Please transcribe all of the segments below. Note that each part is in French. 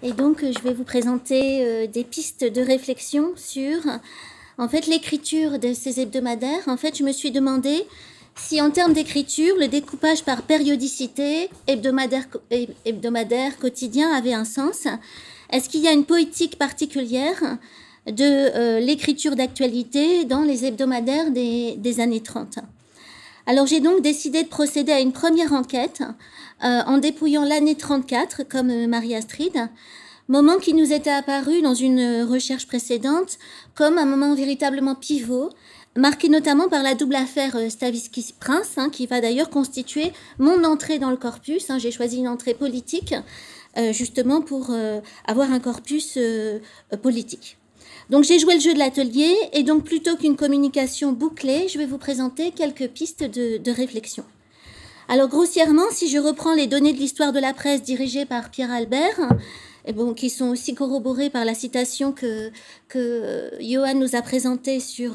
Et donc, je vais vous présenter des pistes de réflexion sur, en fait, l'écriture de ces hebdomadaires. En fait, je me suis demandé si, en termes d'écriture, le découpage par périodicité, hebdomadaire, quotidien, avait un sens. Est-ce qu'il y a une poétique particulière de l'écriture d'actualité dans les hebdomadaires des années 30 ? Alors, j'ai donc décidé de procéder à une première enquête en dépouillant l'année 34, comme Marie-Astrid, moment qui nous était apparu dans une recherche précédente comme un moment véritablement pivot, marqué notamment par la double affaire Stavisky-Prince, qui va d'ailleurs constituer mon entrée dans le corpus. J'ai choisi une entrée politique, justement pour avoir un corpus politique. Donc j'ai joué le jeu de l'atelier, et donc plutôt qu'une communication bouclée, je vais vous présenter quelques pistes de réflexion. Alors grossièrement, si je reprends les données de l'histoire de la presse dirigées par Pierre Albert, qui sont aussi corroborées par la citation que Johan nous a présentée sur,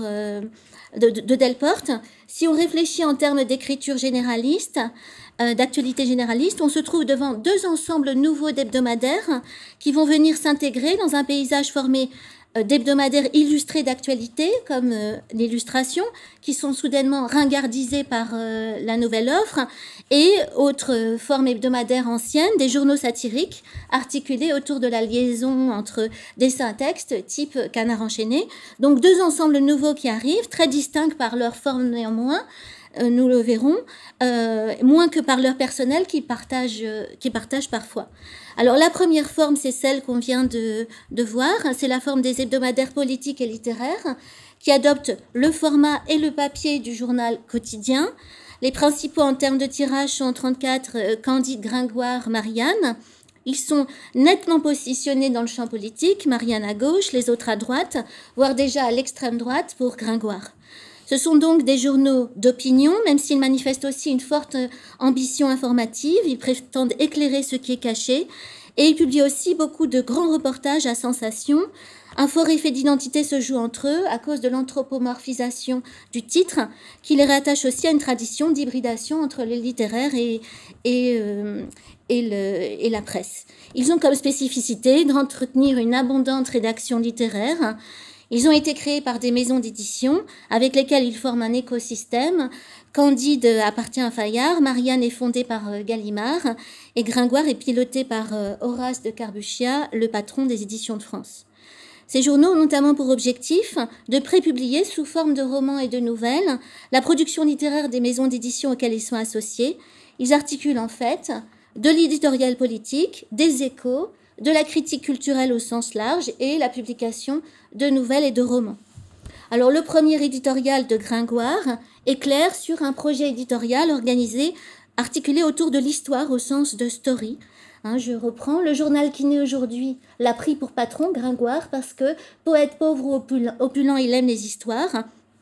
de Delporte, si on réfléchit en termes d'écriture généraliste, d'actualité généraliste, on se trouve devant deux ensembles nouveaux d'hebdomadaires qui vont venir s'intégrer dans un paysage formé d'hebdomadaires illustrés d'actualité, comme l'Illustration, qui sont soudainement ringardisés par la nouvelle offre, et autres formes hebdomadaires anciennes, des journaux satiriques, articulés autour de la liaison entre dessin et texte, type Canard enchaîné. Donc deux ensembles nouveaux qui arrivent, très distincts par leur forme néanmoins, nous le verrons, moins que par leur personnel qui partagent parfois. Alors la première forme, c'est celle qu'on vient de voir, c'est la forme des hebdomadaires politiques et littéraires qui adoptent le format et le papier du journal quotidien. Les principaux en termes de tirage sont en 34 Candide, Gringoire, Marianne. Ils sont nettement positionnés dans le champ politique, Marianne à gauche, les autres à droite, voire déjà à l'extrême droite pour Gringoire. Ce sont donc des journaux d'opinion, même s'ils manifestent aussi une forte ambition informative. Ils prétendent éclairer ce qui est caché. Et ils publient aussi beaucoup de grands reportages à sensation. Un fort effet d'identité se joue entre eux à cause de l'anthropomorphisation du titre, qui les rattache aussi à une tradition d'hybridation entre le littéraire et la presse. Ils ont comme spécificité d'entretenir une abondante rédaction littéraire. Ils ont été créés par des maisons d'édition avec lesquelles ils forment un écosystème. Candide appartient à Fayard, Marianne est fondée par Gallimard et Gringoire est piloté par Horace de Carbuccia, le patron des éditions de France. Ces journaux ont notamment pour objectif de prépublier sous forme de romans et de nouvelles la production littéraire des maisons d'édition auxquelles ils sont associés. Ils articulent en fait de l'éditorial politique, des échos, de la critique culturelle au sens large et la publication de nouvelles et de romans. Alors le premier éditorial de Gringoire éclaire sur un projet éditorial organisé, articulé autour de l'histoire au sens de story. Je reprends, le journal qui naît aujourd'hui l'a pris pour patron, Gringoire, parce que poète pauvre ou opulent, il aime les histoires,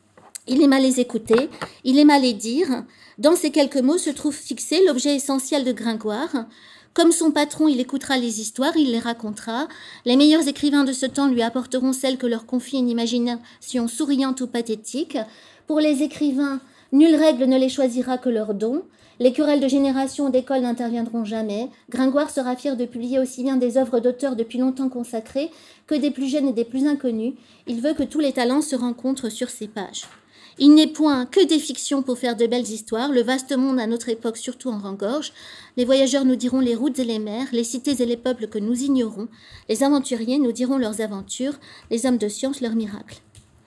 il aime à les écouter, il aime à les dire. Dans ces quelques mots se trouve fixé l'objet essentiel de Gringoire. Comme son patron, il écoutera les histoires, il les racontera. Les meilleurs écrivains de ce temps lui apporteront celles que leur confie une imagination souriante ou pathétique. Pour les écrivains, nulle règle ne les choisira que leur don. Les querelles de génération ou d'école n'interviendront jamais. Gringoire sera fier de publier aussi bien des œuvres d'auteurs depuis longtemps consacrées que des plus jeunes et des plus inconnus. Il veut que tous les talents se rencontrent sur ses pages. Il n'est point que des fictions pour faire de belles histoires. Le vaste monde à notre époque surtout en rengorge. Les voyageurs nous diront les routes et les mers, les cités et les peuples que nous ignorons. Les aventuriers nous diront leurs aventures, les hommes de science leurs miracles.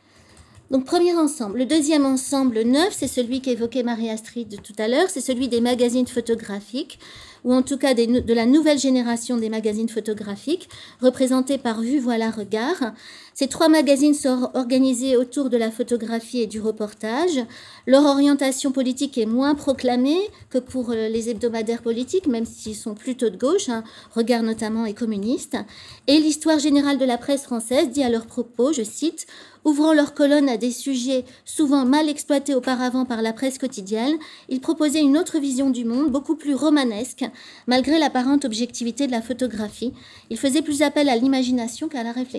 Donc premier ensemble. Le deuxième ensemble neuf, c'est celui qu'évoquait Marie-Astrid tout à l'heure, c'est celui des magazines photographiques, ou en tout cas de la nouvelle génération des magazines photographiques, représentés par Vue, Voilà, Regard. Ces trois magazines sont organisés autour de la photographie et du reportage. Leur orientation politique est moins proclamée que pour les hebdomadaires politiques, même s'ils sont plutôt de gauche, Regard notamment est communiste. Et l'histoire générale de la presse française dit à leur propos, je cite, « Ouvrant leurs colonnes à des sujets souvent mal exploités auparavant par la presse quotidienne, ils proposaient une autre vision du monde, beaucoup plus romanesque, malgré l'apparente objectivité de la photographie. Ils faisaient plus appel à l'imagination qu'à la réflexion. »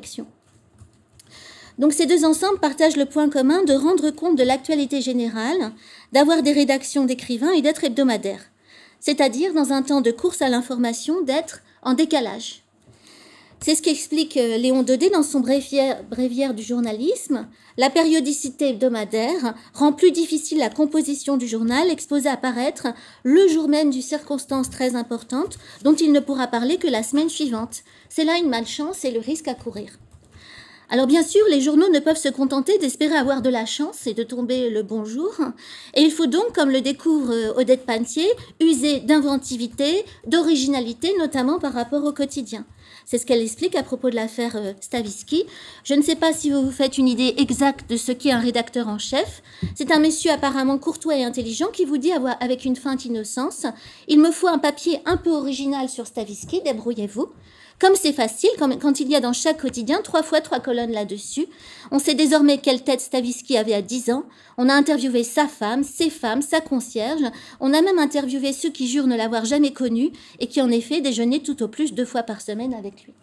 Donc ces deux ensembles partagent le point commun de rendre compte de l'actualité générale, d'avoir des rédactions d'écrivains et d'être hebdomadaires, c'est-à-dire dans un temps de course à l'information, d'être en décalage. C'est ce qu'explique Léon Daudet dans son bréviaire du journalisme. La périodicité hebdomadaire rend plus difficile la composition du journal exposé à paraître le jour même d'une circonstance très importante dont il ne pourra parler que la semaine suivante. C'est là une malchance et le risque à courir. Alors bien sûr, les journaux ne peuvent se contenter d'espérer avoir de la chance et de tomber le bon jour. Et il faut donc, comme le découvre Odette Pantier, user d'inventivité, d'originalité, notamment par rapport au quotidien. C'est ce qu'elle explique à propos de l'affaire Stavisky. Je ne sais pas si vous vous faites une idée exacte de ce qu'est un rédacteur en chef. C'est un monsieur apparemment courtois et intelligent qui vous dit avec une feinte innocence « Il me faut un papier un peu original sur Stavisky, débrouillez-vous ». Comme c'est facile, quand il y a dans chaque quotidien 3 fois 3 colonnes là-dessus, on sait désormais quelle tête Stavisky avait à 10 ans, on a interviewé sa femme, ses femmes, sa concierge, on a même interviewé ceux qui jurent ne l'avoir jamais connu et qui en effet déjeunaient tout au plus 2 fois par semaine avec lui.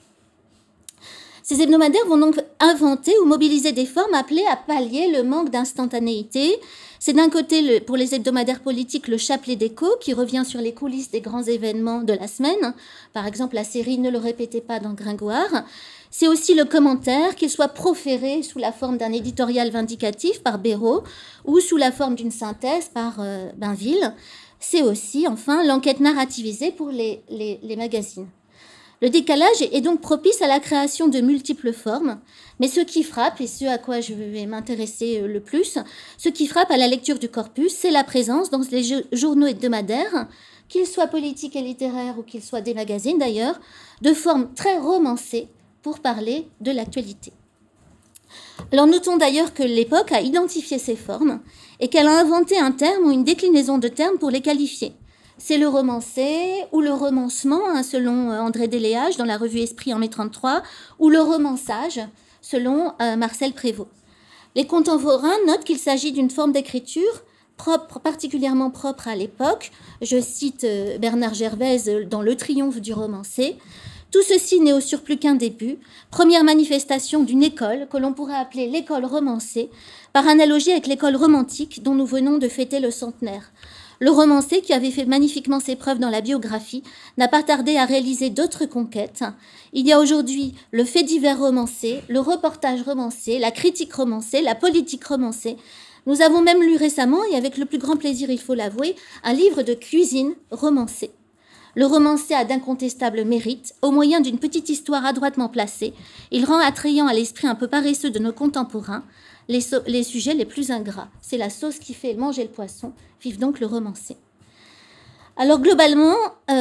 Ces hebdomadaires vont donc inventer ou mobiliser des formes appelées à pallier le manque d'instantanéité. C'est d'un côté, pour les hebdomadaires politiques, le chapelet d'écho qui revient sur les coulisses des grands événements de la semaine. Par exemple, la série Ne le répétez pas dans Gringoire. C'est aussi le commentaire, qu'il soit proféré sous la forme d'un éditorial vindicatif par Béraud ou sous la forme d'une synthèse par Bainville. C'est aussi, enfin, l'enquête narrativisée pour les magazines. Le décalage est donc propice à la création de multiples formes, mais ce qui frappe, et ce à quoi je vais m'intéresser le plus, ce qui frappe à la lecture du corpus, c'est la présence dans les journaux hebdomadaires, qu'ils soient politiques et littéraires ou qu'ils soient des magazines d'ailleurs, de formes très romancées pour parler de l'actualité. Alors notons d'ailleurs que l'époque a identifié ces formes et qu'elle a inventé un terme ou une déclinaison de termes pour les qualifier. C'est le romancé ou le romancement, selon André Deléage dans la revue Esprit en mai 33, ou le romançage, selon Marcel Prévost. Les contemporains notent qu'il s'agit d'une forme d'écriture particulièrement propre à l'époque. Je cite Bernard Gervaise dans Le triomphe du romancé. Tout ceci n'est au surplus qu'un début, première manifestation d'une école que l'on pourrait appeler l'école romancée, par analogie avec l'école romantique dont nous venons de fêter le centenaire. Le romancier, qui avait fait magnifiquement ses preuves dans la biographie, n'a pas tardé à réaliser d'autres conquêtes. Il y a aujourd'hui le fait divers romancé, le reportage romancé, la critique romancée, la politique romancée. Nous avons même lu récemment, et avec le plus grand plaisir, il faut l'avouer, un livre de cuisine romancé. Le romancé a d'incontestables mérites. Au moyen d'une petite histoire adroitement placée, il rend attrayant à l'esprit un peu paresseux de nos contemporains les sujets les plus ingrats. C'est la sauce qui fait manger le poisson. Vive donc le romancé. Alors globalement,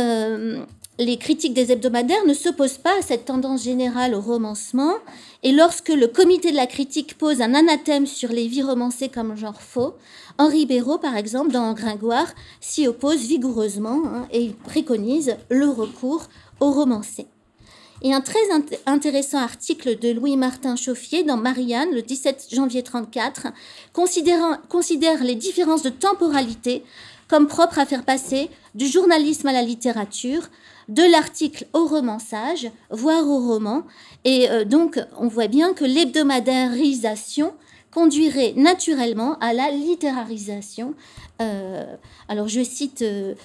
les critiques des hebdomadaires ne s'opposent pas à cette tendance générale au romancement. Et lorsque le comité de la critique pose un anathème sur les vies romancées comme genre faux, Henri Béraud, par exemple, dans Gringoire, s'y oppose vigoureusement et il préconise le recours au romancé. Et un très intéressant article de Louis-Martin Chauffier dans Marianne, le 17 janvier 1934, considère les différences de temporalité comme propres à faire passer du journalisme à la littérature, de l'article au romançage, voire au roman. Et donc, on voit bien que l'hebdomadarisation conduirait naturellement à la littérarisation. Alors, je cite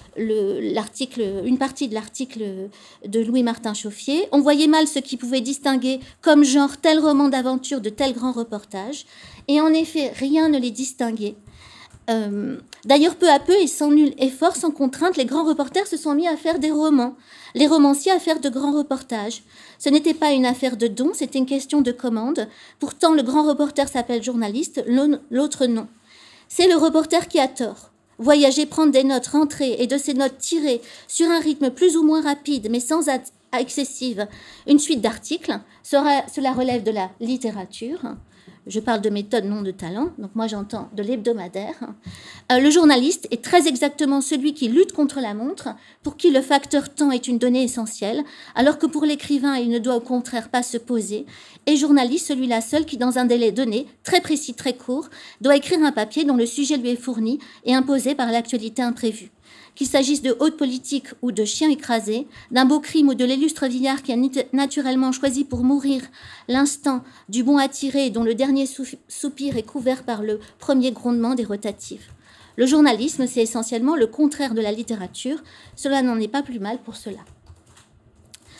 une partie de l'article de Louis-Martin Chauffier. On voyait mal ce qui pouvait distinguer comme genre tel roman d'aventure de tel grand reportage. Et en effet, rien ne les distinguait. D'ailleurs, peu à peu et sans nul effort, sans contrainte, les grands reporters se sont mis à faire des romans, les romanciers à faire de grands reportages. Ce n'était pas une affaire de don, c'était une question de commande. Pourtant, le grand reporter s'appelle journaliste, l'autre non. C'est le reporter qui a tort. Voyager, prendre des notes, rentrer et de ces notes tirer sur un rythme plus ou moins rapide, mais sans excessive, une suite d'articles, cela relève de la littérature. Je parle de méthode, non de talent, donc moi j'entends de l'hebdomadaire. Le journaliste est très exactement celui qui lutte contre la montre, pour qui le facteur temps est une donnée essentielle, alors que pour l'écrivain, il ne doit au contraire pas se poser. Et journaliste, celui-là seul qui, dans un délai donné, très précis, très court, doit écrire un papier dont le sujet lui est fourni et imposé par l'actualité imprévue. Qu'il s'agisse de haute politique ou de chien écrasé, d'un beau crime ou de l'illustre vieillard qui a naturellement choisi pour mourir l'instant du bon à tirer dont le dernier soupir est couvert par le premier grondement des rotatifs. Le journalisme, c'est essentiellement le contraire de la littérature. Cela n'en est pas plus mal pour cela.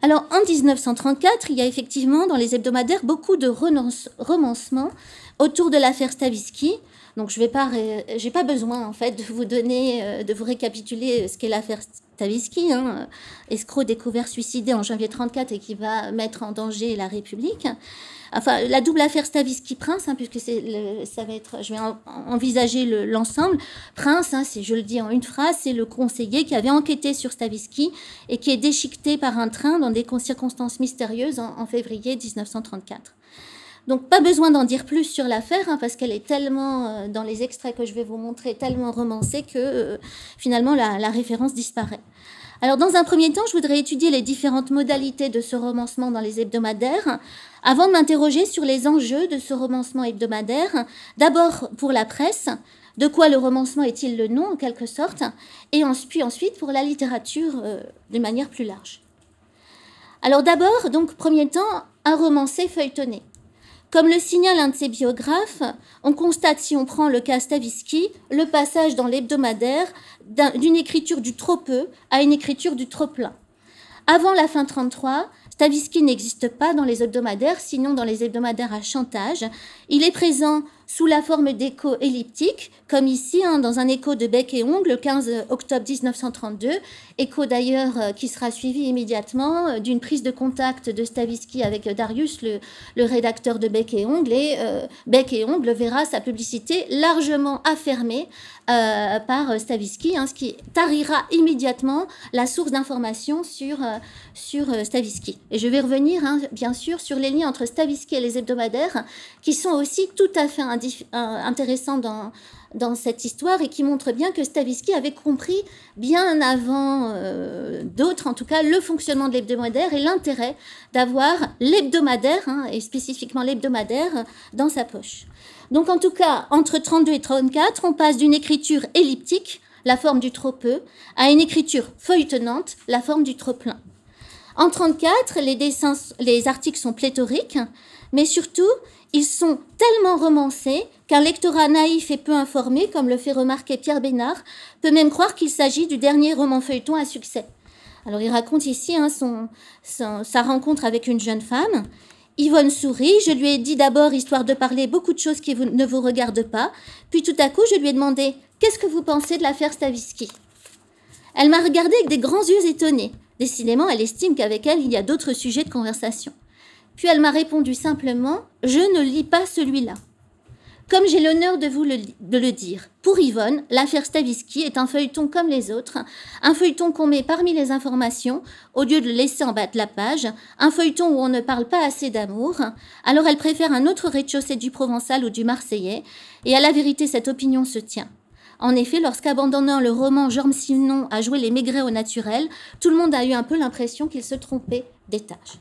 Alors, en 1934, il y a effectivement dans les hebdomadaires beaucoup de romancements autour de l'affaire Stavisky. Donc, j'ai pas besoin, en fait, de vous donner, de vous récapituler ce qu'est l'affaire Stavisky, hein, escroc découvert suicidé en janvier 1934 et qui va mettre en danger la République. Enfin, la double affaire Stavisky-Prince, hein, puisque ça va être, je vais envisager l'ensemble. Prince, hein, je le dis en une phrase, c'est le conseiller qui avait enquêté sur Stavisky et qui est déchiqueté par un train dans des circonstances mystérieuses en février 1934. Donc, pas besoin d'en dire plus sur l'affaire, hein, parce qu'elle est tellement, dans les extraits que je vais vous montrer, tellement romancée que finalement la référence disparaît. Alors, dans un premier temps, je voudrais étudier les différentes modalités de ce romancement dans les hebdomadaires, avant de m'interroger sur les enjeux de ce romancement hebdomadaire. D'abord pour la presse, de quoi le romancement est-il le nom en quelque sorte, et puis ensuite pour la littérature de manière plus large. Alors d'abord, donc premier temps, un romancé feuilletonné. Comme le signale un de ses biographes, on constate, si on prend le cas Stavisky, le passage dans l'hebdomadaire d'une écriture du trop peu à une écriture du trop plein. Avant la fin 1933, Stavisky n'existe pas dans les hebdomadaires, sinon dans les hebdomadaires à chantage. Il est présent sous la forme d'échos elliptiques, comme ici, hein, dans un écho de bec et ongle, le 15 octobre 1932, écho d'ailleurs qui sera suivi immédiatement d'une prise de contact de Stavisky avec Darius, le rédacteur de bec et ongle, et bec et ongle verra sa publicité largement affermée par Stavisky, hein, ce qui tarira immédiatement la source d'information sur Stavisky. Et je vais revenir, hein, bien sûr, sur les liens entre Stavisky et les hebdomadaires, qui sont aussi tout à fait intéressants dans cette histoire et qui montrent bien que Stavisky avait compris, bien avant d'autres en tout cas, le fonctionnement de l'hebdomadaire et l'intérêt d'avoir l'hebdomadaire, hein, et spécifiquement l'hebdomadaire, dans sa poche. Donc en tout cas, entre 1932 et 1934, on passe d'une écriture elliptique, la forme du trop peu, à une écriture feuilletonnante, la forme du trop plein. En 1934, les articles sont pléthoriques, mais surtout, ils sont tellement romancés qu'un lectorat naïf et peu informé, comme le fait remarquer Pierre Bénard, peut même croire qu'il s'agit du dernier roman feuilleton à succès. Alors il raconte ici, hein, sa rencontre avec une jeune femme. Yvonne sourit, je lui ai dit d'abord, histoire de parler beaucoup de choses qui ne vous regardent pas, puis tout à coup je lui ai demandé « Qu'est-ce que vous pensez de l'affaire Stavisky ?» Elle m'a regardé avec des grands yeux étonnés. Décidément, elle estime qu'avec elle, il y a d'autres sujets de conversation. Puis elle m'a répondu simplement « Je ne lis pas celui-là ». Comme j'ai l'honneur de le dire, pour Yvonne, l'affaire Stavisky est un feuilleton comme les autres, un feuilleton qu'on met parmi les informations, au lieu de le laisser en bas de la page, un feuilleton où on ne parle pas assez d'amour. Alors elle préfère un autre rez-de-chaussée du Provençal ou du Marseillais, et à la vérité, cette opinion se tient. En effet, lorsqu'abandonnant le roman Georges Simenon a joué les Maigret au naturel, tout le monde a eu un peu l'impression qu'il se trompait d'étage.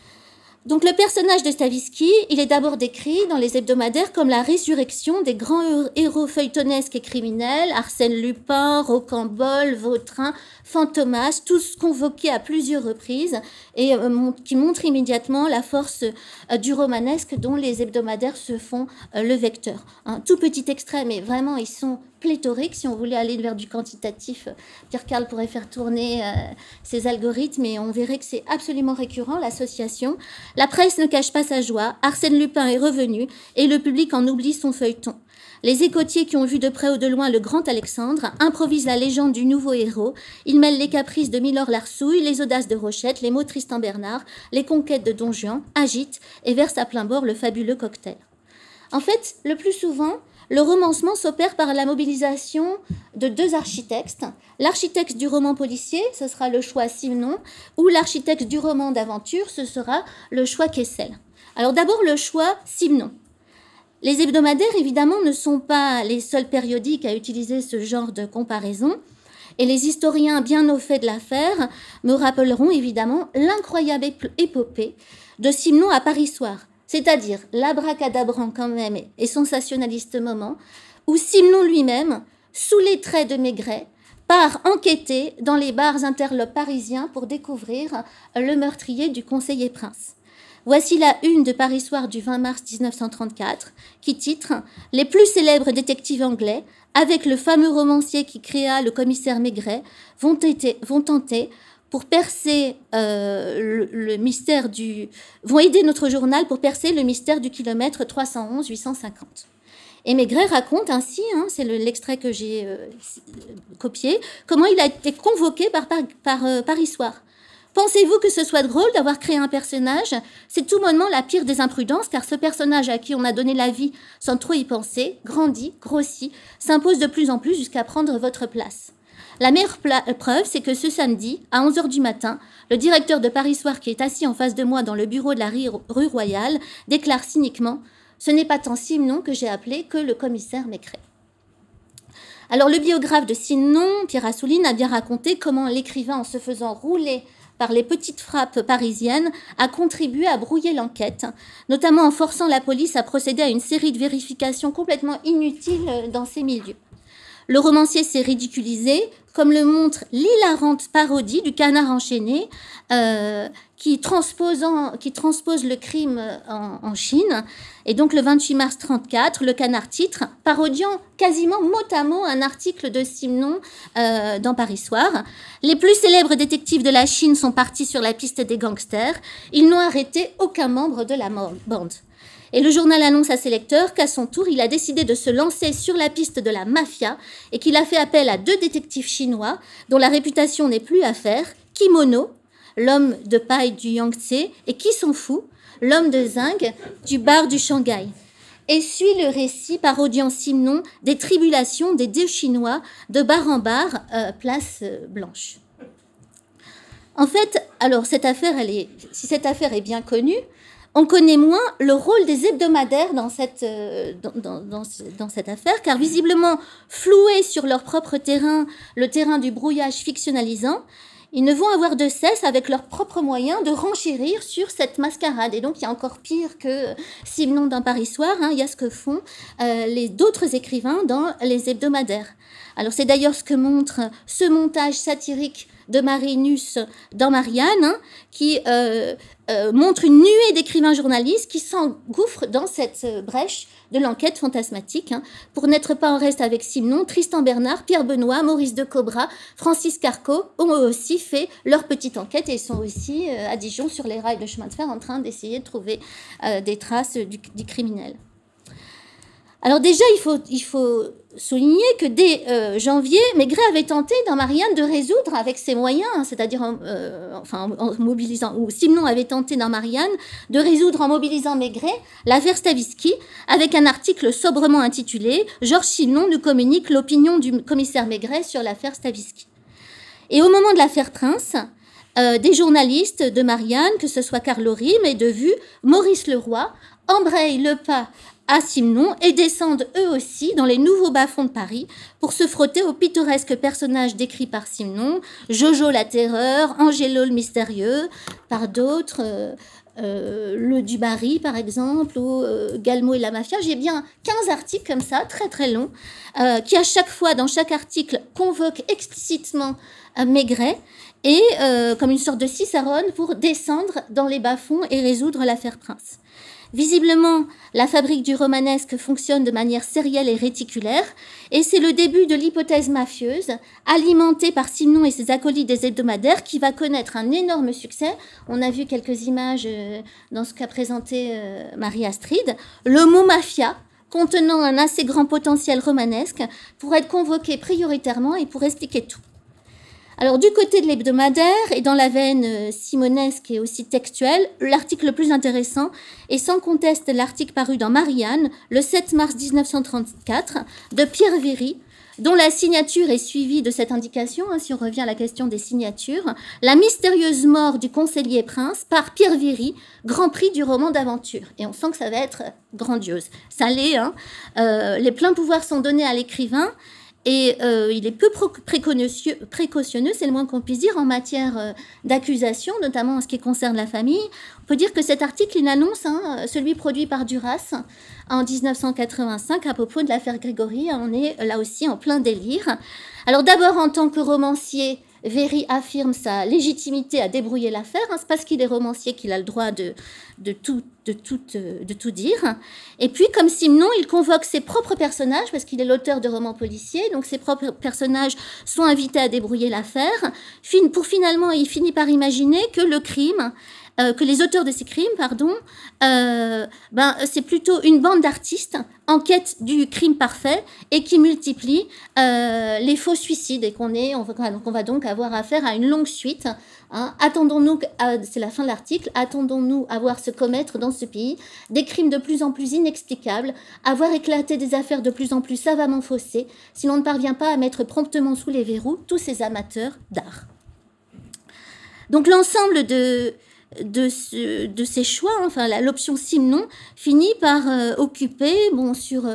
Donc le personnage de Stavisky, il est d'abord décrit dans les hebdomadaires comme la résurrection des grands héros feuilletonesques et criminels, Arsène Lupin, Rocambole, Vautrin, Fantomas, tous convoqués à plusieurs reprises et qui montrent immédiatement la force du romanesque dont les hebdomadaires se font le vecteur. Un tout petit extrait, mais vraiment ils sont pléthoriques. Si on voulait aller vers du quantitatif, Pierre Carl pourrait faire tourner ses algorithmes et on verrait que c'est absolument récurrent, l'association. La presse ne cache pas sa joie, Arsène Lupin est revenu et le public en oublie son feuilleton. Les écotiers qui ont vu de près ou de loin le grand Alexandre improvisent la légende du nouveau héros. Ils mêlent les caprices de Milord Larsouille, les audaces de Rochette, les mots de Tristan Bernard, les conquêtes de Don Juan, agitent et versent à plein bord le fabuleux cocktail. En fait, le plus souvent, le romancement s'opère par la mobilisation de deux architectes. L'architecte du roman policier, ce sera le choix Simenon, ou l'architecte du roman d'aventure, ce sera le choix Kessel. Alors d'abord, le choix Simenon. Les hebdomadaires, évidemment, ne sont pas les seuls périodiques à utiliser ce genre de comparaison. Et les historiens bien au fait de l'affaire me rappelleront évidemment l'incroyable épopée de Simenon à Paris Soir, c'est-à-dire l'abracadabrant quand même et sensationnaliste moment où Simenon lui-même, sous les traits de Maigret, part enquêter dans les bars interlopes parisiens pour découvrir le meurtrier du conseiller Prince. Voici la une de Paris Soir du 20 mars 1934 qui titre « Les plus célèbres détectives anglais, avec le fameux romancier qui créa le commissaire Maigret, vont tenter, pour percer le mystère vont aider notre journal pour percer le mystère du kilomètre 311 850. Et Maigret raconte ainsi, c'est l'extrait que j'ai copié, comment il a été convoqué par Paris Soir. Pensez-vous que ce soit drôle d'avoir créé un personnage? C'est tout bonnement la pire des imprudences, car ce personnage à qui on a donné la vie sans trop y penser, grandit, grossit, s'impose de plus en plus jusqu'à prendre votre place. La meilleure preuve, c'est que ce samedi, à 11h du matin, le directeur de Paris Soir, qui est assis en face de moi dans le bureau de la rue Royale, déclare cyniquement « Ce n'est pas tant Simon que j'ai appelé que le commissaire Maigret ». Alors le biographe de Simon, Pierre Assouline, a bien raconté comment l'écrivain, en se faisant rouler par les petites frappes parisiennes, a contribué à brouiller l'enquête, notamment en forçant la police à procéder à une série de vérifications complètement inutiles dans ces milieux. Le romancier s'est ridiculisé, comme le montre l'hilarante parodie du Canard enchaîné, qui transpose le crime en Chine. Et donc le 28 mars 1934, le Canard titre, parodiant quasiment mot à mot un article de Simon dans Paris Soir. Les plus célèbres détectives de la Chine sont partis sur la piste des gangsters. Ils n'ont arrêté aucun membre de la bande. Et le journal annonce à ses lecteurs qu'à son tour, il a décidé de se lancer sur la piste de la mafia et qu'il a fait appel à 2 détectives chinois dont la réputation n'est plus à faire, Kimono, l'homme de paille du Yangtze, et Qui s'en fout, l'homme de zinc du bar du Shanghai. Et suit le récit parodiant Simon des tribulations des 2 Chinois de bar en bar, place Blanche. En fait, alors si cette affaire est bien connue, on connaît moins le rôle des hebdomadaires dans cette affaire, car visiblement floués sur leur propre terrain, le terrain du brouillage fictionnalisant, ils ne vont avoir de cesse, avec leurs propres moyens, de renchérir sur cette mascarade. Et donc, il y a encore pire que Simon dans Paris Soir, il y a ce que font d'autres écrivains dans les hebdomadaires. Alors, c'est d'ailleurs ce que montre ce montage satirique de Marinus dans Marianne, qui montre une nuée d'écrivains journalistes qui s'engouffrent dans cette brèche de l'enquête fantasmatique. Pour n'être pas en reste avec Simon, Tristan Bernard, Pierre Benoît, Maurice de Cobra, Francis Carco ont aussi fait leur petite enquête et sont aussi à Dijon sur les rails de chemin de fer en train d'essayer de trouver des traces du criminel. Alors déjà, il faut souligner que dès janvier, Maigret avait tenté dans Marianne de résoudre avec ses moyens, c'est-à-dire en mobilisant, ou Simon avait tenté dans Marianne de résoudre en mobilisant Maigret l'affaire Stavisky avec un article sobrement intitulé « Georges Simon nous communique l'opinion du commissaire Maigret sur l'affaire Stavisky ». Et au moment de l'affaire Prince, des journalistes de Marianne, que ce soit Carlo Rime et de Vue, Maurice Leroy, embrayent le pas à Simon et descendent eux aussi dans les nouveaux bas-fonds de Paris pour se frotter aux pittoresques personnages décrits par Simon, Jojo la terreur, Angelo le mystérieux, par d'autres, le Dubarry par exemple, ou Galmo et la mafia. J'ai bien 15 articles comme ça, très très longs, qui à chaque fois, dans chaque article, convoquent explicitement Maigret et comme une sorte de cicerone pour descendre dans les bas-fonds et résoudre l'affaire Prince. Visiblement, la fabrique du romanesque fonctionne de manière sérielle et réticulaire, et c'est le début de l'hypothèse mafieuse, alimentée par Simon et ses acolytes des hebdomadaires, qui va connaître un énorme succès. On a vu quelques images dans ce qu'a présenté Marie-Astrid. Le mot mafia, contenant un assez grand potentiel romanesque, pour être convoqué prioritairement et pour expliquer tout. Alors, du côté de l'hebdomadaire et dans la veine simonesque et aussi textuelle, l'article le plus intéressant est sans conteste l'article paru dans Marianne le 7 mars 1934 de Pierre Véry, dont la signature est suivie de cette indication, si on revient à la question des signatures, la mystérieuse mort du conseiller Prince par Pierre Véry, grand prix du roman d'aventure. Et on sent que ça va être grandiose. Ça l'est, les pleins pouvoirs sont donnés à l'écrivain. Et il est peu précautionneux, c'est le moins qu'on puisse dire, en matière d'accusation, notamment en ce qui concerne la famille. On peut dire que cet article, il annonce celui produit par Duras en 1985 à propos de l'affaire Grégory. On est là aussi en plein délire. Alors d'abord, en tant que romancier, Véry affirme sa légitimité à débrouiller l'affaire. C'est parce qu'il est romancier qu'il a le droit de tout dire. Et puis, comme Simenon, il convoque ses propres personnages, parce qu'il est l'auteur de romans policiers, donc ses propres personnages sont invités à débrouiller l'affaire. Finalement, il finit par imaginer que le crime, que les auteurs de ces crimes, c'est plutôt une bande d'artistes en quête du crime parfait et qui multiplie les faux suicides et on va donc avoir affaire à une longue suite. Attendons-nous, c'est la fin de l'article, attendons-nous à voir se commettre dans ce pays des crimes de plus en plus inexplicables, à voir éclater des affaires de plus en plus savamment faussées, si l'on ne parvient pas à mettre promptement sous les verrous tous ces amateurs d'art. Donc l'ensemble de ces choix, l'option Simenon finit par occuper, sur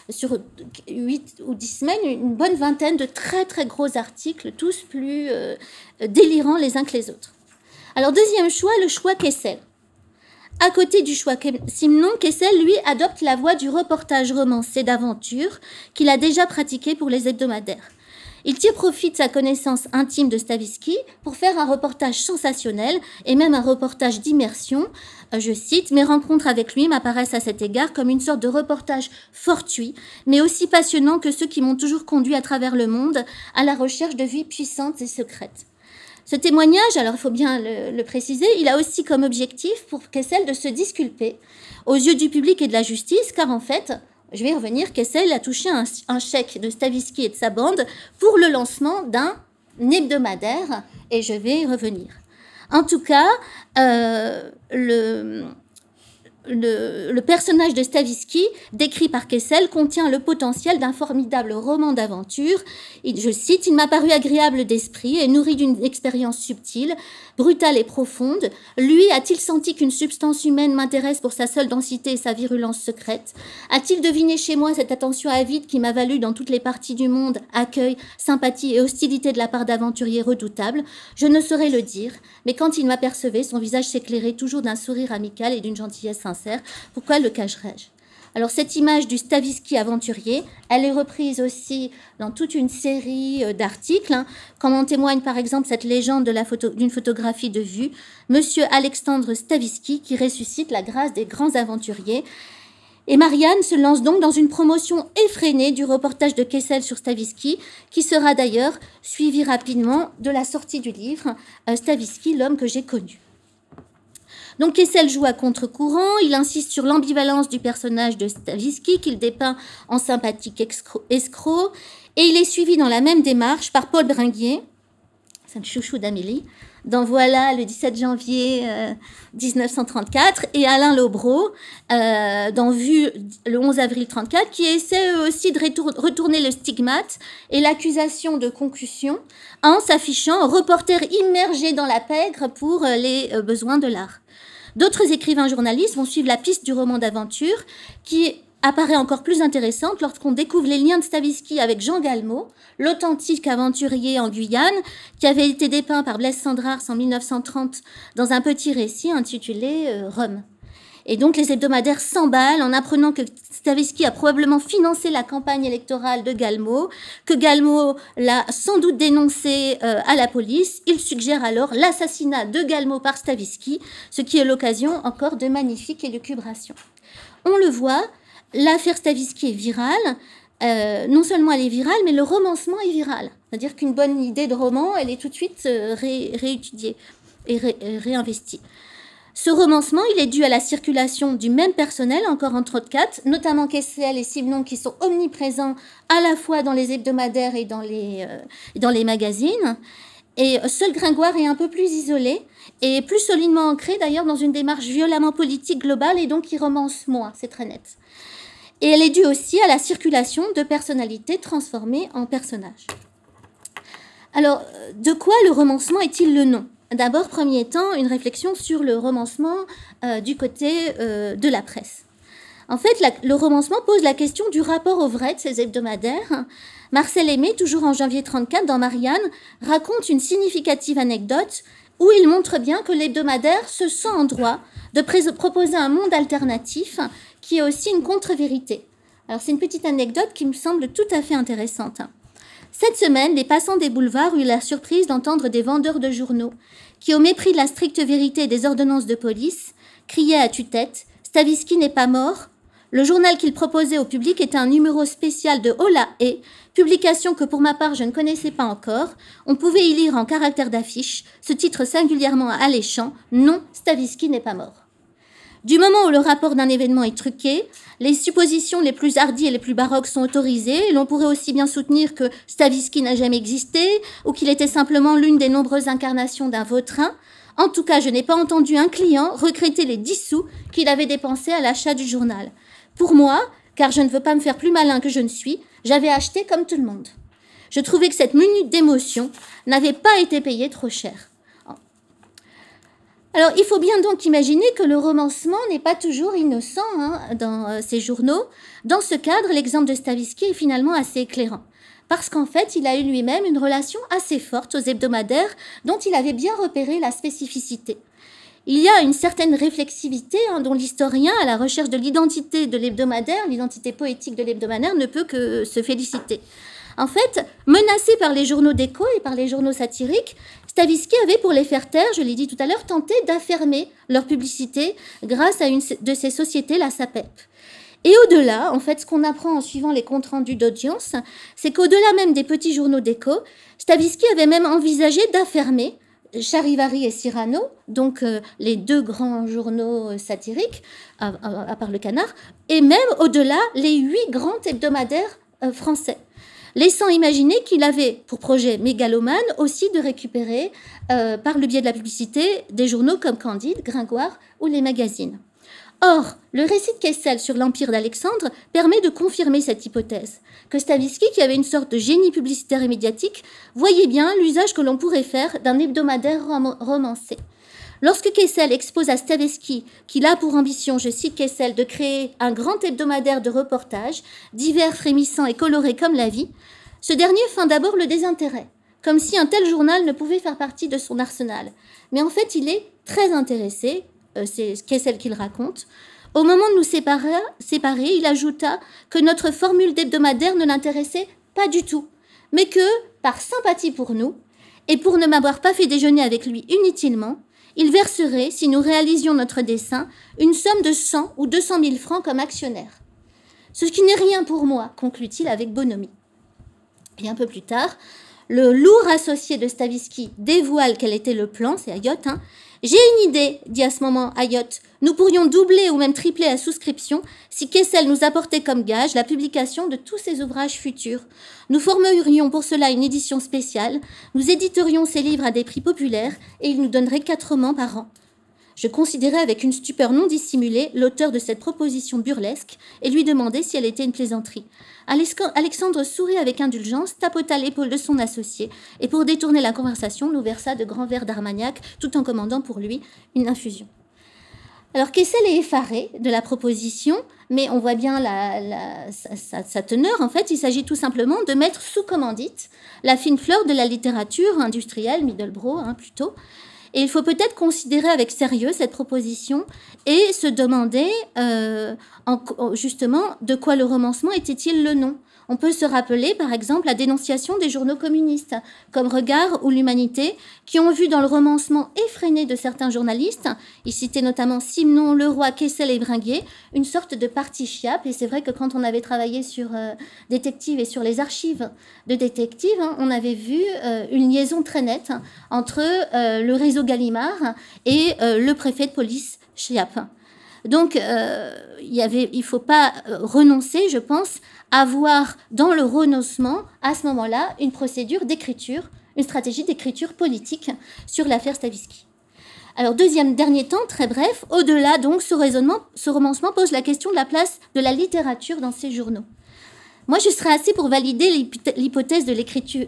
8 ou 10 semaines, une bonne vingtaine de très très gros articles, tous plus délirants les uns que les autres. Alors deuxième choix, le choix Kessel. À côté du choix Simenon, Kessel, lui, adopte la voie du reportage romancé d'aventure qu'il a déjà pratiqué pour les hebdomadaires. Il tire profit de sa connaissance intime de Stavisky pour faire un reportage sensationnel et même un reportage d'immersion. Je cite, « Mes rencontres avec lui m'apparaissent à cet égard comme une sorte de reportage fortuit, mais aussi passionnant que ceux qui m'ont toujours conduit à travers le monde à la recherche de vies puissantes et secrètes. » Ce témoignage, alors il faut bien le préciser, il a aussi comme objectif pour Kessel de se disculper aux yeux du public et de la justice, car en fait, je vais y revenir, Kessel a touché un chèque de Stavisky et de sa bande pour le lancement d'un hebdomadaire, et je vais y revenir. En tout cas, le personnage de Stavisky, décrit par Kessel, contient le potentiel d'un formidable roman d'aventure. Je cite, « Il m'a paru agréable d'esprit et nourri d'une expérience subtile, brutale et profonde. Lui, a-t-il senti qu'une substance humaine m'intéresse pour sa seule densité et sa virulence secrète? A-t-il deviné chez moi cette attention avide qui m'a valu dans toutes les parties du monde accueil, sympathie et hostilité de la part d'aventuriers redoutables? Je ne saurais le dire, mais quand il m'apercevait, son visage s'éclairait toujours d'un sourire amical et d'une gentillesse sincère. Pourquoi le cacherais-je ? » Alors cette image du Stavisky aventurier, elle est reprise aussi dans toute une série d'articles, comme en témoigne par exemple cette légende d'une photographie de vue, Monsieur Alexandre Stavisky qui ressuscite la grâce des grands aventuriers. Et Marianne se lance donc dans une promotion effrénée du reportage de Kessel sur Stavisky, qui sera d'ailleurs suivi rapidement de la sortie du livre Stavisky, l'homme que j'ai connu. Donc Kessel joue à contre-courant, il insiste sur l'ambivalence du personnage de Stavisky qu'il dépeint en sympathique escroc, et il est suivi dans la même démarche par Paul Bringuier, c'est un chouchou d'Amélie, dans Voilà le 17 janvier 1934, et Alain Lobreau dans Vue le 11 avril 1934, qui essaie aussi de retourner le stigmate et l'accusation de concussion en s'affichant reporter immergé dans la pègre pour les besoins de l'art. D'autres écrivains journalistes vont suivre la piste du roman d'aventure qui apparaît encore plus intéressante lorsqu'on découvre les liens de Stavisky avec Jean Galmo, l'authentique aventurier en Guyane, qui avait été dépeint par Blaise Cendrars en 1930 dans un petit récit intitulé Rome. Et donc les hebdomadaires s'emballent en apprenant que Stavisky a probablement financé la campagne électorale de Galmo, que Galmo l'a sans doute dénoncé à la police. Il suggère alors l'assassinat de Galmo par Stavisky, ce qui est l'occasion encore de magnifiques élucubrations. On le voit, l'affaire Stavisky est virale. Non seulement elle est virale, mais le romancement est viral. C'est-à-dire qu'une bonne idée de roman, elle est tout de suite réétudiée et réinvestie. Ce romancement, il est dû à la circulation du même personnel, encore en 1934, notamment Kessel et Simenon, qui sont omniprésents à la fois dans les hebdomadaires et dans les magazines. Et seul Gringoire est un peu plus isolé et plus solidement ancré, d'ailleurs, dans une démarche violemment politique globale, et donc il romance moins, c'est très net. Et elle est due aussi à la circulation de personnalités transformées en personnages. Alors, de quoi le romancement est-il le nom ? D'abord, premier temps, une réflexion sur le romancement du côté de la presse. En fait, le romancement pose la question du rapport au vrai de ces hebdomadaires. Marcel Aimé, toujours en janvier 1934, dans Marianne, raconte une significative anecdote où il montre bien que l'hebdomadaire se sent en droit de proposer un monde alternatif qui est aussi une contre-vérité. Alors, c'est une petite anecdote qui me semble tout à fait intéressante. Cette semaine, les passants des boulevards eurent la surprise d'entendre des vendeurs de journaux qui, au mépris de la stricte vérité et des ordonnances de police, criaient à tue-tête « Stavisky n'est pas mort ». Le journal qu'il proposait au public était un numéro spécial de Hola et, publication que pour ma part je ne connaissais pas encore. On pouvait y lire en caractères d'affiche ce titre singulièrement alléchant « Non, Stavisky n'est pas mort ». Du moment où le rapport d'un événement est truqué, les suppositions les plus hardies et les plus baroques sont autorisées, et l'on pourrait aussi bien soutenir que Stavisky n'a jamais existé, ou qu'il était simplement l'une des nombreuses incarnations d'un vautrin. En tout cas, je n'ai pas entendu un client regretter les 10 sous qu'il avait dépensés à l'achat du journal. Pour moi, car je ne veux pas me faire plus malin que je ne suis, j'avais acheté comme tout le monde. Je trouvais que cette minute d'émotion n'avait pas été payée trop cher. Alors, il faut bien donc imaginer que le romancement n'est pas toujours innocent dans ces journaux. Dans ce cadre, l'exemple de Stavisky est finalement assez éclairant. Parce qu'en fait, il a eu lui-même une relation assez forte aux hebdomadaires dont il avait bien repéré la spécificité. Il y a une certaine réflexivité dont l'historien, à la recherche de l'identité de l'hebdomadaire, l'identité poétique de l'hebdomadaire, ne peut que se féliciter. En fait, menacé par les journaux d'écho et par les journaux satiriques, Stavisky avait, pour les faire taire, je l'ai dit tout à l'heure, tenté d'affermer leur publicité grâce à une de ces sociétés, la SAPEP. Et au-delà, en fait, ce qu'on apprend en suivant les comptes rendus d'audience, c'est qu'au-delà même des petits journaux d'écho, Stavisky avait même envisagé d'affermer Charivari et Cyrano, donc les deux grands journaux satiriques, à part le Canard, et même au-delà, les 8 grands hebdomadaires français, laissant imaginer qu'il avait pour projet mégalomane aussi de récupérer, par le biais de la publicité, des journaux comme Candide, Gringoire ou les magazines. Or, le récit de Kessel sur l'Empire d'Alexandre permet de confirmer cette hypothèse, que Stavisky, qui avait une sorte de génie publicitaire et médiatique, voyait bien l'usage que l'on pourrait faire d'un hebdomadaire romancé. Lorsque Kessel expose à Stavisky qu'il a pour ambition, je cite Kessel, de créer un grand hebdomadaire de reportages, divers, frémissants et colorés comme la vie, ce dernier feint d'abord le désintérêt, comme si un tel journal ne pouvait faire partie de son arsenal. Mais en fait, il est très intéressé, c'est Kessel qui le raconte. Au moment de nous séparer, il ajouta que notre formule d'hebdomadaire ne l'intéressait pas du tout, mais que, par sympathie pour nous, et pour ne m'avoir pas fait déjeuner avec lui inutilement, il verserait, si nous réalisions notre dessein, une somme de 100 ou 200 000 francs comme actionnaire. Ce qui n'est rien pour moi, conclut-il avec bonhomie. Et un peu plus tard, le lourd associé de Stavisky dévoile quel était le plan, c'est Ayotte, J'ai une idée, dit à ce moment Ayotte. Nous pourrions doubler ou même tripler la souscription si Kessel nous apportait comme gage la publication de tous ses ouvrages futurs. Nous formerions pour cela une édition spéciale, nous éditerions ces livres à des prix populaires et il nous donnerait 4 romans par an. Je considérais avec une stupeur non dissimulée l'auteur de cette proposition burlesque et lui demandai si elle était une plaisanterie. Alexandre sourit avec indulgence, tapota l'épaule de son associé et pour détourner la conversation, nous versa de grands verres d'Armagnac tout en commandant pour lui une infusion. Alors Kessel est effaré de la proposition, mais on voit bien sa teneur. En fait, il s'agit tout simplement de mettre sous commandite la fine fleur de la littérature industrielle, Middlebrough plutôt. Et il faut peut-être considérer avec sérieux cette proposition et se demander justement de quoi le romancement était-il le nom. On peut se rappeler par exemple la dénonciation des journaux communistes comme Regard ou l'Humanité qui ont vu dans le romancement effréné de certains journalistes, il citait notamment Simon, Leroy, Kessel et Bringuier, une sorte de partie fiable. Et c'est vrai que quand on avait travaillé sur Détective et sur les archives de Détective, on avait vu une liaison très nette entre le réseau Gallimard et le préfet de police Chiappe. Donc, il ne faut pas renoncer, je pense, à voir dans le renoncement, à ce moment-là, une procédure d'écriture, une stratégie d'écriture politique sur l'affaire Stavisky. Alors, dernier temps, très bref, au-delà, donc, ce romancement pose la question de la place de la littérature dans ces journaux. Moi, je serais assez pour valider l'hypothèse de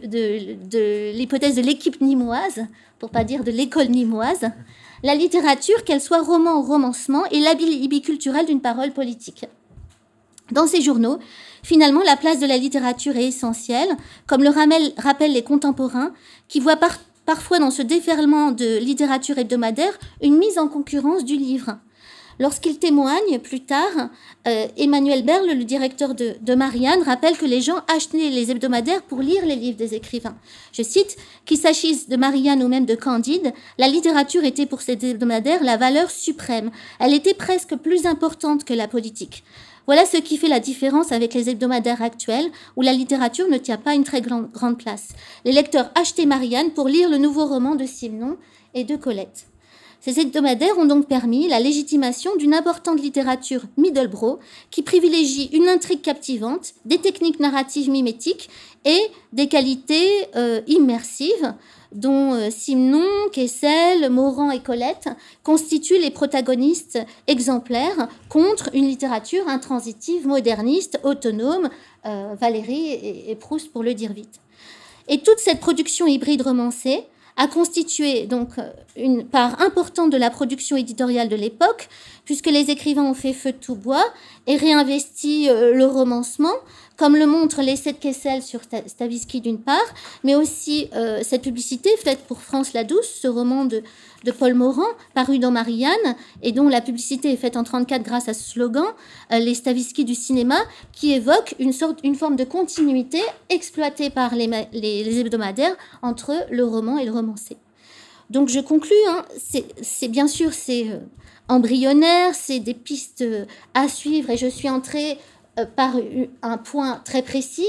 l'équipe nîmoise, pour pas dire de l'école nîmoise. La littérature, qu'elle soit roman ou romancement, est l'habit biculturel d'une parole politique. Dans ces journaux, finalement, la place de la littérature est essentielle, comme le rappellent les contemporains, qui voient parfois dans ce déferlement de littérature hebdomadaire une mise en concurrence du livre. Lorsqu'il témoigne plus tard, Emmanuel Berle, le directeur de Marianne, rappelle que les gens achetaient les hebdomadaires pour lire les livres des écrivains. Je cite, « Qu'il s'agisse de Marianne ou même de Candide, la littérature était pour ces hebdomadaires la valeur suprême. Elle était presque plus importante que la politique. » Voilà ce qui fait la différence avec les hebdomadaires actuels, où la littérature ne tient pas une très grande place. Les lecteurs achetaient Marianne pour lire le nouveau roman de Simenon et de Colette. Ces hebdomadaires ont donc permis la légitimation d'une importante littérature Middlebrough qui privilégie une intrigue captivante, des techniques narratives mimétiques et des qualités immersives dont Simenon, Kessel, Morand et Colette constituent les protagonistes exemplaires contre une littérature intransitive, moderniste, autonome, Valéry et Proust pour le dire vite. Et toute cette production hybride romancée a constitué donc une part importante de la production éditoriale de l'époque, puisque les écrivains ont fait feu de tout bois et réinvesti le romancement, comme le montrent l'essai de Kessel sur Stavisky d'une part, mais aussi cette publicité faite pour France la Douce, ce roman de Paul Morand, paru dans Marianne, et dont la publicité est faite en 1934 grâce à ce slogan, les Stavisky du cinéma, qui évoque une forme de continuité exploitée par les hebdomadaires entre le roman et le romancé. Donc je conclus, hein, c'est bien sûr, c'est embryonnaire, c'est des pistes à suivre, et je suis entrée par un point très précis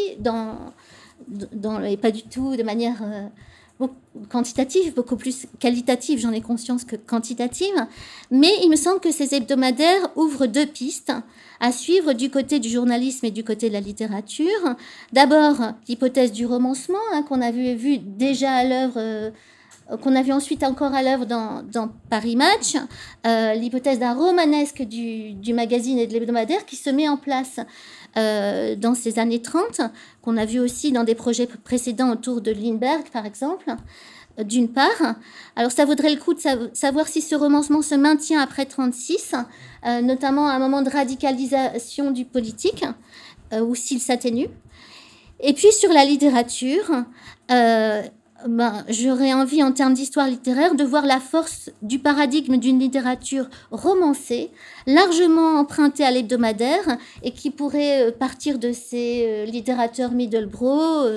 et pas du tout de manière quantitative, beaucoup plus qualitative, j'en ai conscience, que quantitative, mais il me semble que ces hebdomadaires ouvrent deux pistes à suivre du côté du journalisme et du côté de la littérature. D'abord, l'hypothèse du romancement, hein, qu'on a vu déjà à l'œuvre, qu'on a vu ensuite encore à l'œuvre dans Paris Match, l'hypothèse d'un romanesque du magazine et de l'hebdomadaire qui se met en place dans ces années 30, qu'on a vu aussi dans des projets précédents autour de Lindbergh, par exemple, d'une part. Alors ça vaudrait le coup de savoir si ce romancement se maintient après 1936, notamment à un moment de radicalisation du politique, ou s'il s'atténue. Et puis sur la littérature, j'aurais envie, en termes d'histoire littéraire, de voir la force du paradigme d'une littérature romancée, largement empruntée à l'hebdomadaire, et qui pourrait partir de ces littérateurs Middlebrough,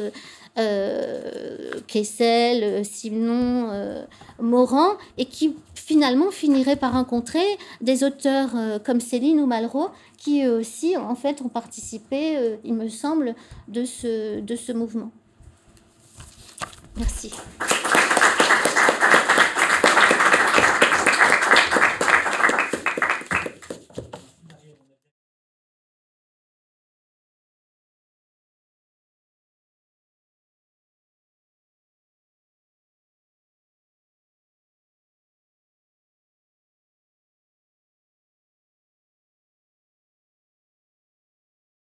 Kessel, Simenon, Morand, et qui finalement finirait par rencontrer des auteurs comme Céline ou Malraux, qui eux aussi, en fait, ont participé, il me semble, de ce mouvement. Merci.